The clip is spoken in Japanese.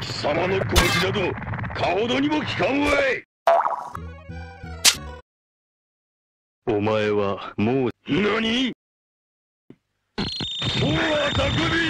貴様の拳などかほどにも効かんわい。お前はもう何？もうは匠